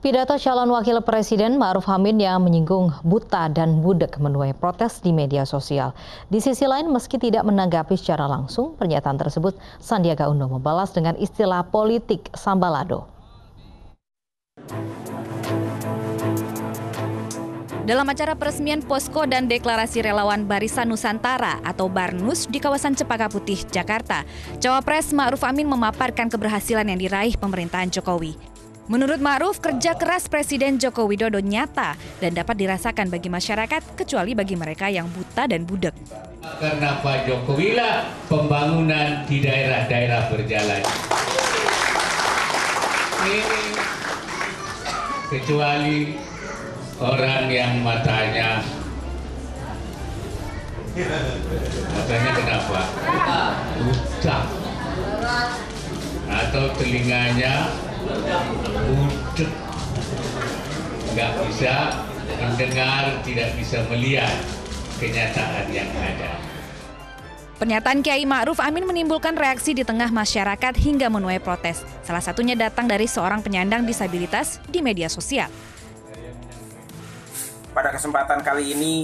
Pidato calon wakil presiden Ma'ruf Amin yang menyinggung buta dan budek menuai protes di media sosial. Di sisi lain, meski tidak menanggapi secara langsung pernyataan tersebut, Sandiaga Uno membalas dengan istilah politik sambalado. Dalam acara peresmian posko dan deklarasi relawan Barisan Nusantara atau Barnus di kawasan Cempaka Putih, Jakarta, Cawapres Ma'ruf Amin memaparkan keberhasilan yang diraih pemerintahan Jokowi. Menurut Ma'ruf, kerja keras Presiden Joko Widodo nyata dan dapat dirasakan bagi masyarakat, kecuali bagi mereka yang buta dan budek. Karena Pak Jokowi lah pembangunan di daerah-daerah berjalan. Ini kecuali orang yang matanya kenapa? Buta. Atau telinganya budek, nggak bisa mendengar, tidak bisa melihat kenyataan yang ada. Pernyataan Kiai Ma'ruf Amin menimbulkan reaksi di tengah masyarakat hingga menuai protes. Salah satunya datang dari seorang penyandang disabilitas di media sosial. Pada kesempatan kali ini,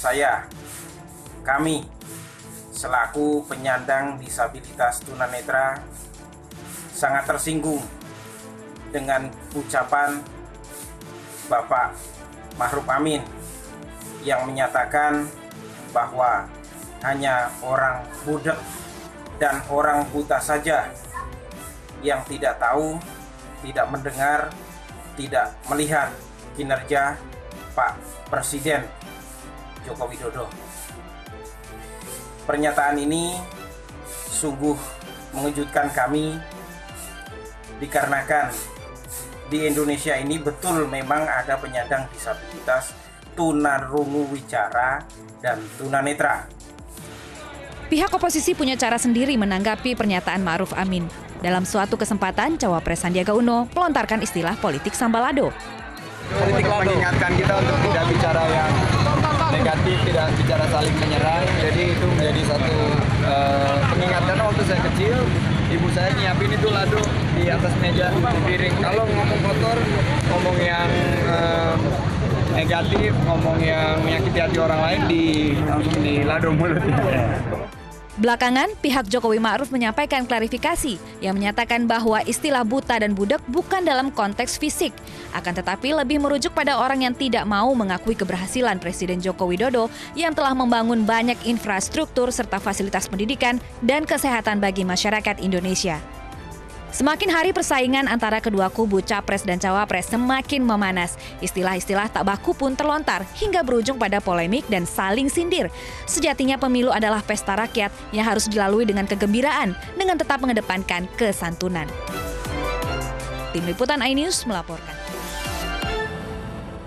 kami selaku penyandang disabilitas tunanetra sangat tersinggung dengan ucapan Bapak Ma'ruf Amin yang menyatakan bahwa hanya orang budek dan orang buta saja yang tidak tahu, tidak mendengar, tidak melihat kinerja Pak Presiden Joko Widodo. Pernyataan ini sungguh mengejutkan kami dikarenakan di Indonesia ini betul memang ada penyandang disabilitas tunarungu wicara dan tunanetra. Pihak oposisi punya cara sendiri menanggapi pernyataan Ma'ruf Amin. Dalam suatu kesempatan, Cawapres Sandiaga Uno melontarkan istilah politik sambalado. Politik mengingatkan kita untuk tidak bicara yang negatif, tidak bicara saling menyerang. Jadi itu menjadi satu pengingatan. Waktu saya kecil, ibu saya nyiapin itu lado di atas meja di piring. Kalau ngomong kotor, ngomong yang negatif, ngomong yang menyakiti hati orang lain langsung di lado mulut. Belakangan, pihak Jokowi Ma'ruf menyampaikan klarifikasi yang menyatakan bahwa istilah buta dan budek bukan dalam konteks fisik, akan tetapi lebih merujuk pada orang yang tidak mau mengakui keberhasilan Presiden Joko Widodo yang telah membangun banyak infrastruktur serta fasilitas pendidikan dan kesehatan bagi masyarakat Indonesia. Semakin hari persaingan antara kedua kubu Capres dan Cawapres semakin memanas. Istilah-istilah tak baku pun terlontar hingga berujung pada polemik dan saling sindir. Sejatinya pemilu adalah pesta rakyat yang harus dilalui dengan kegembiraan dengan tetap mengedepankan kesantunan. Tim Liputan iNews melaporkan.